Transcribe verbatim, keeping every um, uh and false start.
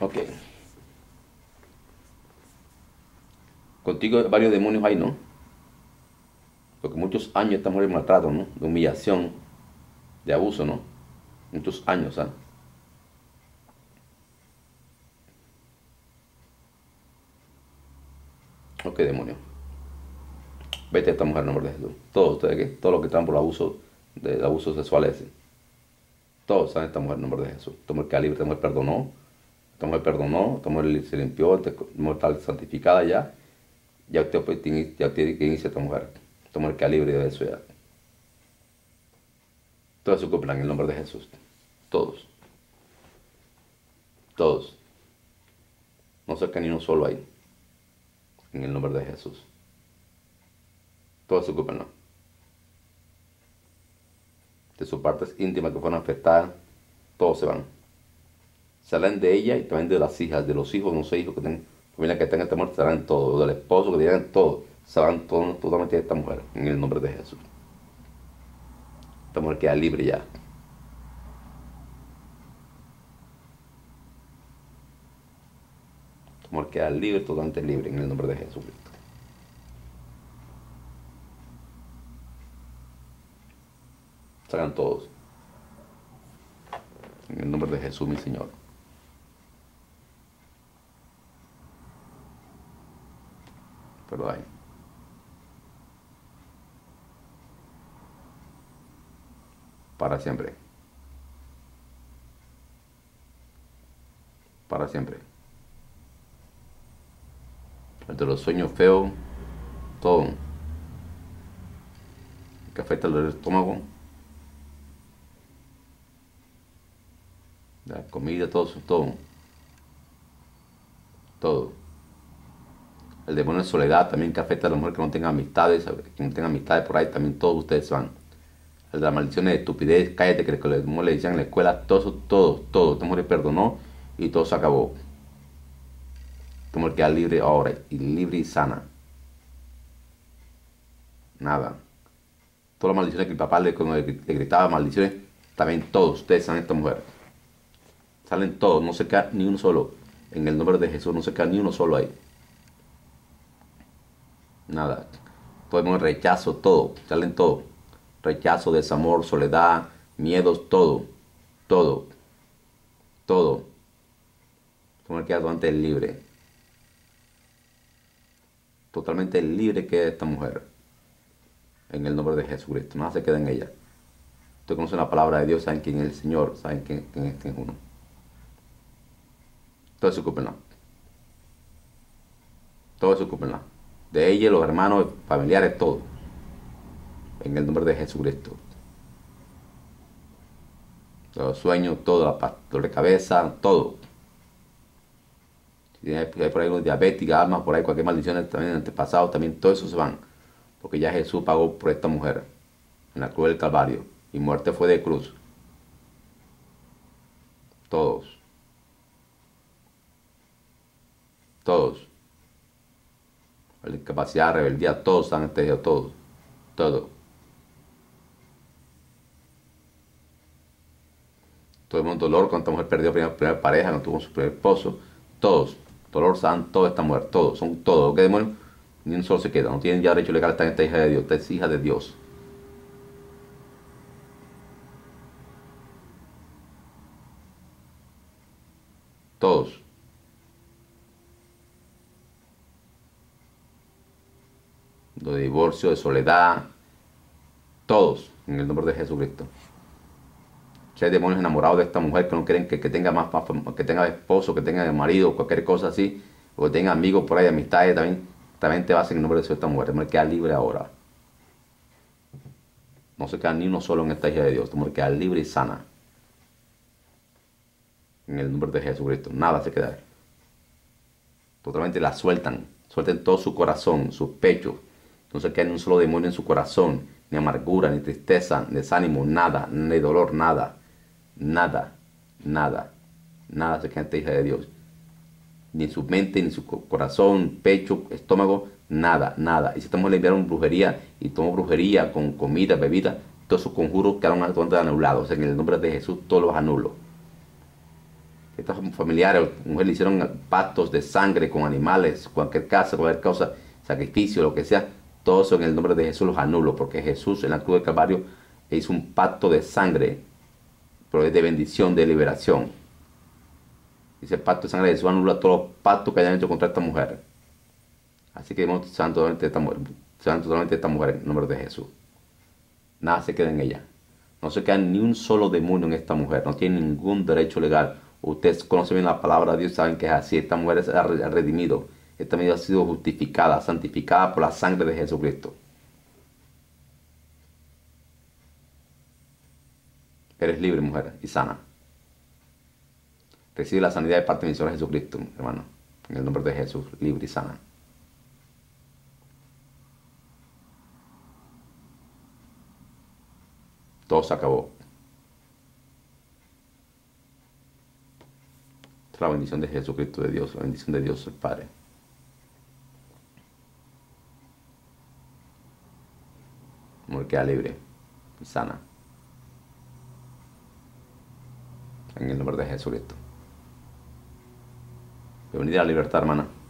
Ok. Contigo varios demonios hay, ¿no? Porque muchos años esta mujer de maltrato, ¿no? De humillación, de abuso, ¿no? Muchos años, ¿ah? Ok, demonio. Vete a esta mujer en nombre de Jesús. Todos ustedes, ¿qué? Todos los que están por abuso, de abuso sexual ese. Todos están en esta mujer en nombre de Jesús. Esta mujer queda libre, esta mujer perdonó. Esta mujer perdonó, esta mujer se limpió, esta mujer está santificada ya. Ya usted, pues, tiene, ya tiene que iniciar esta mujer. Esta mujer queda libre de eso ya. Todos se cumplan en el nombre de Jesús. Todos. Todos. No se queda ni uno solo ahí. En el nombre de Jesús. Todos se ocupan, ¿no? De sus partes íntimas que fueron afectadas, todos se van. Salen de ella y también de las hijas, de los hijos, no sé, hijos que tengan, familia que tengan esta mujer, se van todos, del esposo que tengan todo, se van todos totalmente de esta mujer, en el nombre de Jesús. Esta mujer queda libre ya. Esta mujer queda libre, totalmente libre, en el nombre de Jesucristo. Salgan todos. En el nombre de Jesús, mi Señor. Pero hay. Para siempre. Para siempre. El de los sueños feos, todo. Que afecta el estómago. La comida, todo, todo. Todo. El demonio de soledad también que afecta a la mujer que no tenga amistades, que no tenga amistades por ahí, también todos ustedes van. El de las maldiciones de estupidez, cállate, que le, como le decían en la escuela, todo eso, todo, todo. Esta mujer perdonó y todo se acabó. Esta mujer queda libre ahora, y libre y sana. Nada. Todas las maldiciones que el papá le, le, le gritaba, maldiciones, también todos ustedes son esta mujer. Salen todos, no se queda ni uno solo. En el nombre de Jesús no se queda ni uno solo ahí. Nada. Podemos rechazo, todo. Salen todo. Rechazo, desamor, soledad, miedos, todo. Todo. Todo. Como queda totalmente libre. Totalmente libre queda esta mujer. En el nombre de Jesucristo. Nada se queda en ella. Ustedes conocen la palabra de Dios, saben quién es el Señor, saben quién, quién, es, quién es uno. Todos se ocupenla. Todos se ocupenla. De ella, los hermanos, familiares, todo. En el nombre de Jesucristo. Los sueños, todo, la pastor de cabeza, todo. Si hay por ahí unos diabéticos, almas, por ahí cualquier maldición también antepasado, también todo eso se van. Porque ya Jesús pagó por esta mujer en la cruz del Calvario. Y muerte fue de cruz. Todos. Todos. La incapacidad, rebeldía, todos están entendidos, todos. Todo. Todo el mundo dolor cuando esta mujer perdió a primera, primera pareja, cuando tuvo su primer esposo. Todos. Dolor, san, toda esta mujer. Todos. Son todos. ¿Qué demonio? Ni un solo se queda. No tienen ya derecho legal a estar en esta hija de Dios. Esta es hija de Dios. Todos. De divorcio, de soledad. Todos. En el nombre de Jesucristo. Si hay demonios enamorados de esta mujer que no quieren que, que tenga más, más, que tenga esposo, que tenga marido, cualquier cosa así, o que tenga amigos por ahí, amistades, también, también te vas en el nombre de esta mujer. Esta mujer queda libre ahora. No se queda ni uno solo en esta hija de Dios. Esta mujer queda libre y sana. En el nombre de Jesucristo. Nada se queda. Totalmente la sueltan. Suelten todo su corazón, sus pechos. No se queda ni un solo demonio en su corazón. Ni amargura, ni tristeza, ni desánimo, nada, ni dolor, nada. Nada, nada, nada se queda en esta hija de Dios. Ni en su mente, ni en su corazón, pecho, estómago, nada, nada. Y si estamos limpiando brujería y tomamos brujería con comida, bebida, todos esos conjuros quedaron totalmente anulados. En el nombre de Jesús todos los anulo. Estos familiares, mujeres le hicieron pactos de sangre con animales, cualquier casa, cualquier cosa, sacrificio, lo que sea, todo eso en el nombre de Jesús los anulo, porque Jesús en la cruz del Calvario hizo un pacto de sangre, pero es de bendición, de liberación. Dice el pacto de sangre de Jesús anula todos los pactos que hayan hecho contra esta mujer. Así que debemos ser totalmente de esta mujer, sean totalmente de esta mujer en el nombre de Jesús. Nada se queda en ella. No se queda ni un solo demonio en esta mujer. No tiene ningún derecho legal. Ustedes conocen bien la palabra de Dios, saben que es así. Esta mujer es redimido. Esta mujer ha sido justificada, santificada por la sangre de Jesucristo. Eres libre, mujer, y sana. Recibe la sanidad de parte de mi Señor Jesucristo, hermano. En el nombre de Jesús, libre y sana. Todo se acabó. Esta es la bendición de Jesucristo, de Dios, la bendición de Dios el Padre. Mujer queda libre y sana. En el nombre de Jesucristo. Bienvenida a la libertad, hermana.